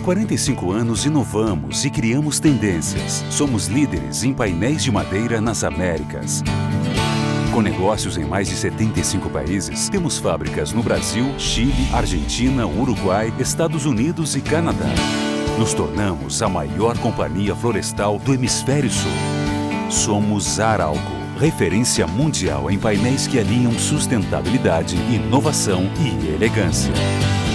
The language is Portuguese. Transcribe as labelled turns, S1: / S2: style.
S1: Há 45 anos inovamos e criamos tendências. Somos líderes em painéis de madeira nas Américas. Com negócios em mais de 75 países, temos fábricas no Brasil, Chile, Argentina, Uruguai, Estados Unidos e Canadá. Nos tornamos a maior companhia florestal do Hemisfério Sul. Somos Arauco, referência mundial em painéis que alinham sustentabilidade, inovação e elegância.